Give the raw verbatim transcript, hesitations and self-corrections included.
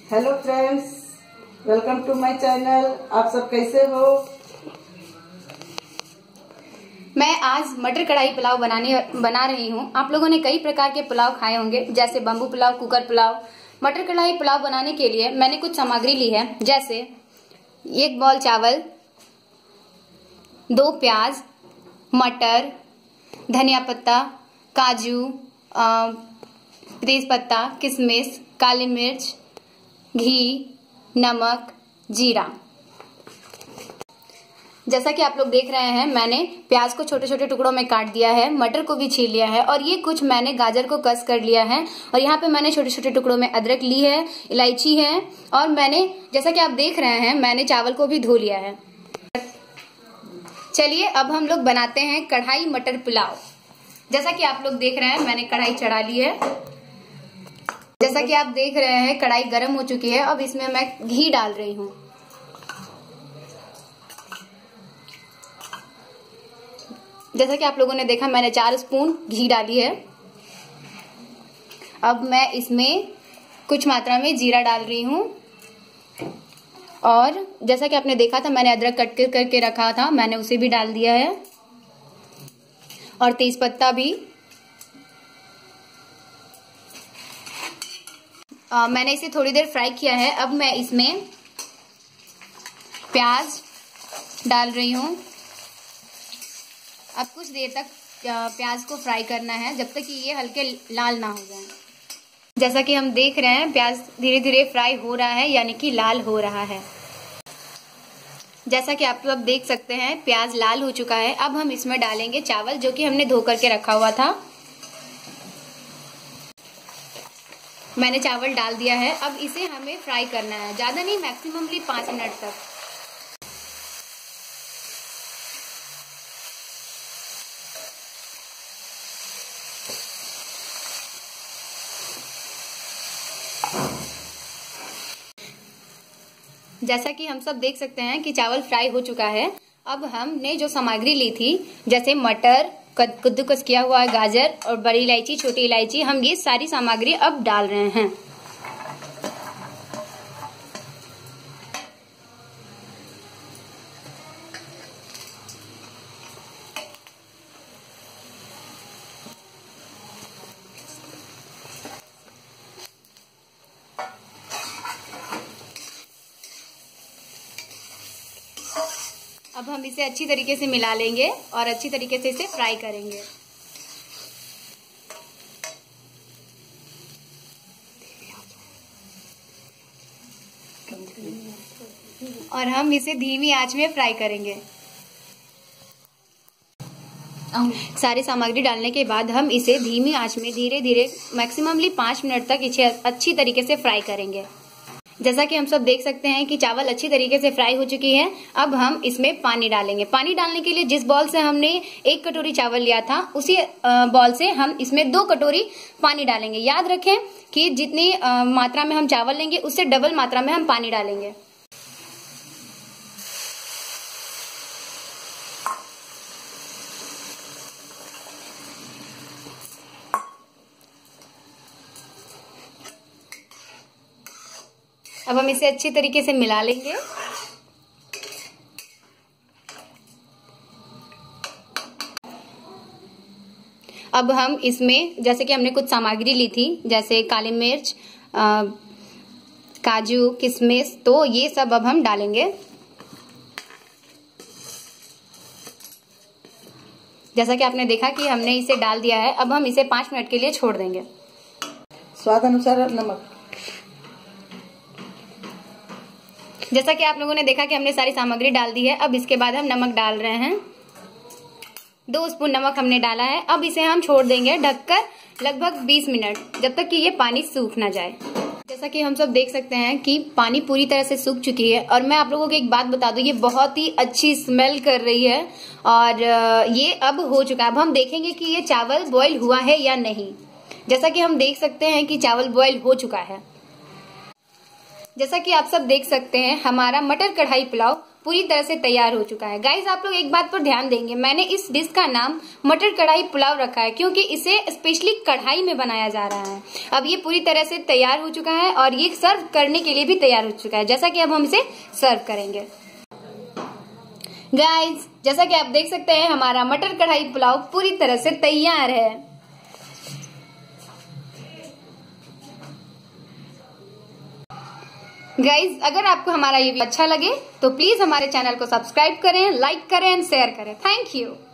Hello friends, welcome to my channel. आप सब कैसे हो? मैं आज मटर कढ़ाई पुलाव बनाने बना रही हूँ। आप लोगों ने कई प्रकार के पुलाव खाए होंगे, जैसे बम्बू पुलाव, कुकर पुलाव। मटर कढ़ाई पुलाव बनाने के लिए मैंने कुछ सामग्री ली है, जैसे एक बॉल चावल, दो प्याज, मटर, धनिया पत्ता, काजू, तेज पत्ता, किशमिश, काली मिर्च, घी, नमक, जीरा। जैसा कि आप लोग देख रहे हैं, मैंने प्याज को छोटे छोटे टुकड़ों में काट दिया है, मटर को भी छील लिया है और ये कुछ मैंने गाजर को कस कर लिया है। और यहाँ पे मैंने छोटे छोटे टुकड़ों में अदरक ली है, इलायची है और मैंने, जैसा कि आप देख रहे हैं, मैंने चावल को भी धो लिया है। चलिए अब हम लोग बनाते हैं कढ़ाई मटर पुलाव। जैसा कि आप लोग देख रहे हैं, मैंने कढ़ाई चढ़ा ली है। जैसा कि आप देख रहे हैं, कढ़ाई गर्म हो चुकी है। अब इसमें मैं घी डाल रही हूँ। जैसा कि आप लोगों ने देखा, मैंने चार स्पून घी डाली है। अब मैं इसमें कुछ मात्रा में जीरा डाल रही हूँ और जैसा कि आपने देखा था, मैंने अदरक कट करके रखा था, मैंने उसे भी डाल दिया है और तेज पत्ता भी। आ, मैंने इसे थोड़ी देर फ्राई किया है। अब मैं इसमें प्याज डाल रही हूँ। अब कुछ देर तक प्याज को फ्राई करना है, जब तक कि ये हल्के लाल ना हो जाए। जैसा कि हम देख रहे हैं, प्याज धीरे धीरे फ्राई हो रहा है, यानी कि लाल हो रहा है। जैसा कि आप लोग देख सकते हैं, प्याज लाल हो चुका है। अब हम इसमें डालेंगे चावल, जो कि हमने धो करके रखा हुआ था। मैंने चावल डाल दिया है। अब इसे हमें फ्राई करना है, ज्यादा नहीं, मैक्सिममली पांच मिनट तक। जैसा कि हम सब देख सकते हैं कि चावल फ्राई हो चुका है। अब हमने जो सामग्री ली थी, जैसे मटर, कद्दूकस किया हुआ गाजर और बड़ी इलायची, छोटी इलायची, हम ये सारी सामग्री अब डाल रहे हैं। अब हम इसे अच्छी तरीके से मिला लेंगे और अच्छी तरीके से इसे फ्राई करेंगे। और हम इसे धीमी आंच में फ्राई करेंगे। सारी सामग्री डालने के बाद हम इसे धीमी आंच में धीरे धीरे मैक्सिममली पांच मिनट तक इसे अच्छी तरीके से फ्राई करेंगे। जैसा कि हम सब देख सकते हैं कि चावल अच्छी तरीके से फ्राई हो चुकी है। अब हम इसमें पानी डालेंगे। पानी डालने के लिए जिस बॉल से हमने एक कटोरी चावल लिया था, उसी बॉल से हम इसमें दो कटोरी पानी डालेंगे। याद रखें कि जितनी मात्रा में हम चावल लेंगे, उससे डबल मात्रा में हम पानी डालेंगे। अब हम इसे अच्छी तरीके से मिला लेंगे। अब हम इसमें, जैसे कि हमने कुछ सामग्री ली थी, जैसे काली मिर्च, आ, काजू, किशमिश, तो ये सब अब हम डालेंगे। जैसा कि आपने देखा कि हमने इसे डाल दिया है। अब हम इसे पांच मिनट के लिए छोड़ देंगे। स्वाद अनुसार नमक। जैसा कि आप लोगों ने देखा कि हमने सारी सामग्री डाल दी है। अब इसके बाद हम नमक डाल रहे हैं। दो स्पून नमक हमने डाला है। अब इसे हम छोड़ देंगे ढककर लगभग बीस मिनट, जब तक कि ये पानी सूख ना जाए। जैसा कि हम सब देख सकते हैं कि पानी पूरी तरह से सूख चुकी है। और मैं आप लोगों को एक बात बता दूं, ये बहुत ही अच्छी स्मेल कर रही है और ये अब हो चुका है। अब हम देखेंगे कि ये चावल बॉयल हुआ है या नहीं। जैसा कि हम देख सकते हैं कि चावल बॉयल हो चुका है। जैसा कि आप सब देख सकते हैं, हमारा मटर कढ़ाई पुलाव पूरी तरह से तैयार हो चुका है। गाइज आप लोग एक बात पर ध्यान देंगे, मैंने इस डिश का नाम मटर कढ़ाई पुलाव रखा है क्योंकि इसे स्पेशली कढ़ाई में बनाया जा रहा है। अब ये पूरी तरह से तैयार हो चुका है और ये सर्व करने के लिए भी तैयार हो चुका है, जैसा कि अब हम इसे सर्व करेंगे। गाइज जैसा कि आप देख सकते हैं हमारा मटर कढ़ाई पुलाव पूरी तरह से तैयार है। गाइज अगर आपको हमारा ये वीडियो अच्छा लगे तो प्लीज हमारे चैनल को सब्सक्राइब करें, लाइक करें एंड शेयर करें। Thank you.